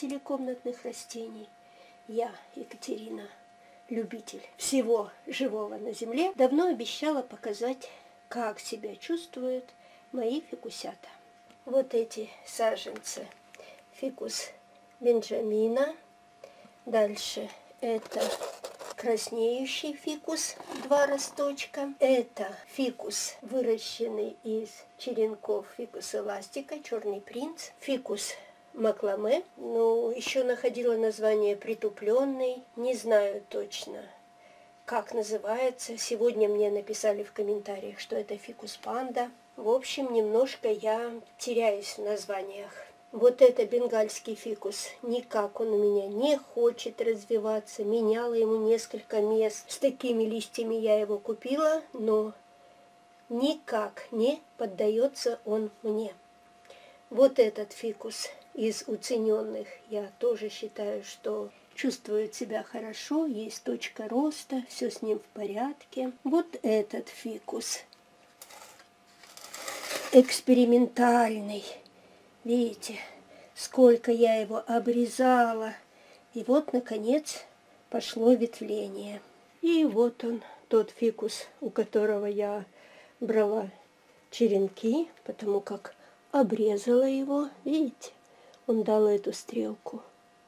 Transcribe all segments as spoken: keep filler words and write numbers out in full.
любители комнатных растений. Я, Екатерина, любитель всего живого на земле, давно обещала показать, как себя чувствуют мои фикусята. Вот эти саженцы. Фикус бенджамина. Дальше это краснеющий фикус, два росточка. Это фикус, выращенный из черенков фикус эластика, черный принц. Фикус макламе. Ну, еще находила название притупленный. Не знаю точно, как называется. Сегодня мне написали в комментариях, что это фикус панда. В общем, немножко я теряюсь в названиях. Вот это бенгальский фикус. Никак он у меня не хочет развиваться. Меняла ему несколько мест. С такими листьями я его купила, но никак не поддается он мне. Вот этот фикус из уцененных я тоже считаю, что чувствует себя хорошо, есть точка роста, все с ним в порядке. Вот этот фикус экспериментальный. Видите, сколько я его обрезала. И вот, наконец, пошло ветвление. И вот он, тот фикус, у которого я брала черенки, потому как обрезала его. Видите, он дал эту стрелку.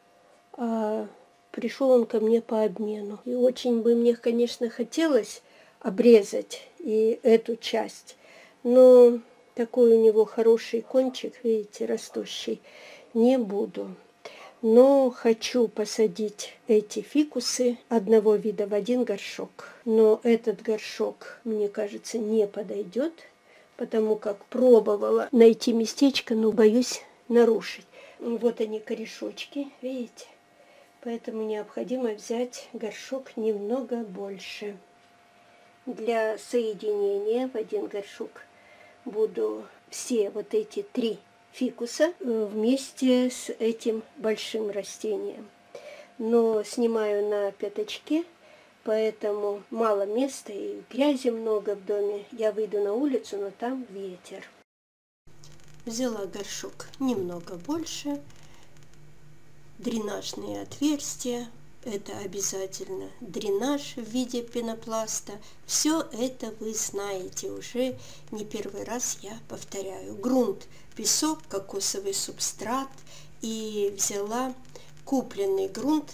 А пришел он ко мне по обмену. И очень бы мне, конечно, хотелось обрезать и эту часть, но такой у него хороший кончик, видите, растущий, не буду. Но хочу посадить эти фикусы одного вида в один горшок. Но этот горшок, мне кажется, не подойдет, потому как пробовала найти местечко, но боюсь нарушить. Вот они, корешочки, видите? Поэтому необходимо взять горшок немного больше. Для соединения в один горшок буду все вот эти три фикуса вместе с этим большим растением. Но снимаю на пятачке, поэтому мало места и грязи много в доме. Я выйду на улицу, но там ветер. Взяла горшок немного больше. Дренажные отверстия. Это обязательно дренаж в виде пенопласта. Все это вы знаете уже, не первый раз я повторяю. Грунт, песок, кокосовый субстрат. И взяла купленный грунт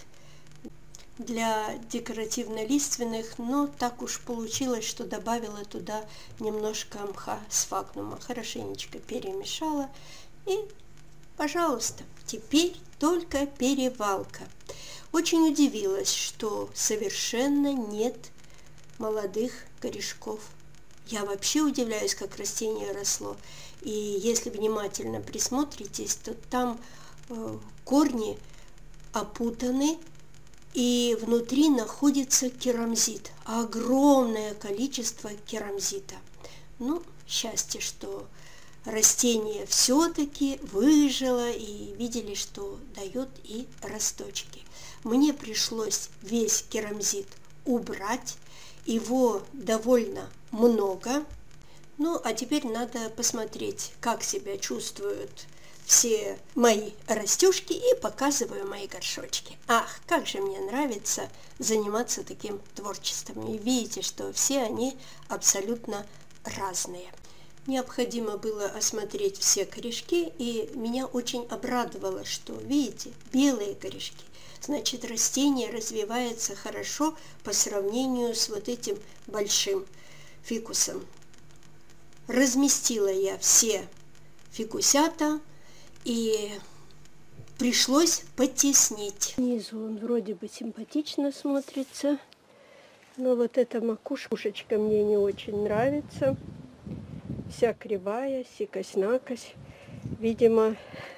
для декоративно-лиственных, но так уж получилось, что добавила туда немножко мха сфагнума. Хорошенечко перемешала. И, пожалуйста, теперь только перевалка. Очень удивилась, что совершенно нет молодых корешков. Я вообще удивляюсь, как растение росло. И если внимательно присмотритесь, то там э, корни опутаны, и внутри находится керамзит. Огромное количество керамзита. Ну, счастье, что растение все-таки выжило, и видели, что дает и росточки. Мне пришлось весь керамзит убрать, его довольно много. Ну, а теперь надо посмотреть, как себя чувствуют все мои растюшки, и показываю мои горшочки. Ах, как же мне нравится заниматься таким творчеством. И видите, что все они абсолютно разные. Необходимо было осмотреть все корешки, и меня очень обрадовало, что, видите, белые корешки. Значит, растение развивается хорошо по сравнению с вот этим большим фикусом. Разместила я все фикусята, и пришлось потеснить. Снизу он вроде бы симпатично смотрится, но вот эта макушка мне не очень нравится. Вся кривая, сикось-накось. Видимо,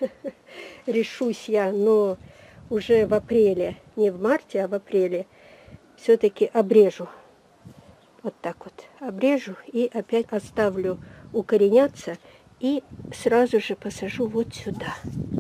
решусь я, но уже в апреле, не в марте, а в апреле, все-таки обрежу. Вот так вот обрежу и опять оставлю укореняться и сразу же посажу вот сюда.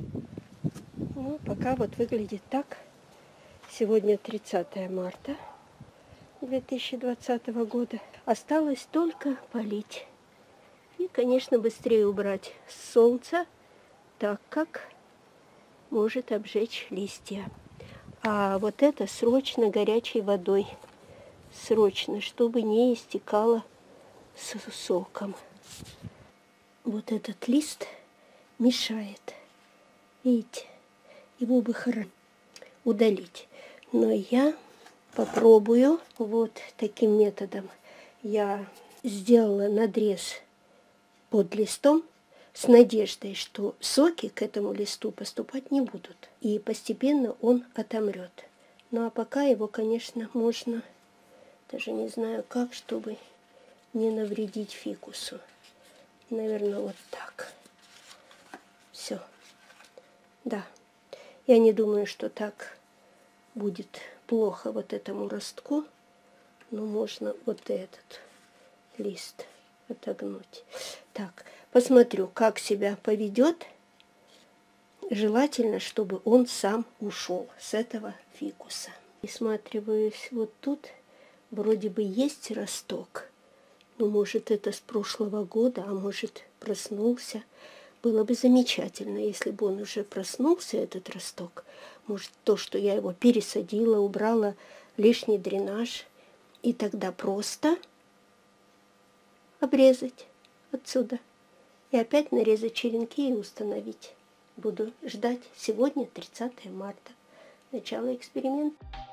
Ну, пока вот выглядит так. Сегодня тридцатое марта две тысячи двадцатого года. Осталось только полить. И, конечно, быстрее убрать с солнца, так как может обжечь листья. А вот это срочно горячей водой. Срочно, чтобы не истекало с соком. Вот этот лист мешает. Видите, его бы хорошо удалить. Но я попробую вот таким методом. Я сделала надрез под листом с надеждой, что соки к этому листу поступать не будут. И постепенно он отомрет. Ну а пока его, конечно, можно, даже не знаю как, чтобы не навредить фикусу. Наверное, вот так. Все. Да. Я не думаю, что так будет плохо вот этому ростку. Но можно вот этот лист отогнуть. Так, посмотрю, как себя поведет. Желательно, чтобы он сам ушел с этого фикуса. Присматриваюсь, вот тут вроде бы есть росток. Ну, может, это с прошлого года, а может, проснулся. Было бы замечательно, если бы он уже проснулся, этот росток. Может, то, что я его пересадила, убрала лишний дренаж. И тогда просто обрезать отсюда. И опять нарезать черенки и установить. Буду ждать сегодня, тридцатое марта, начало эксперимента.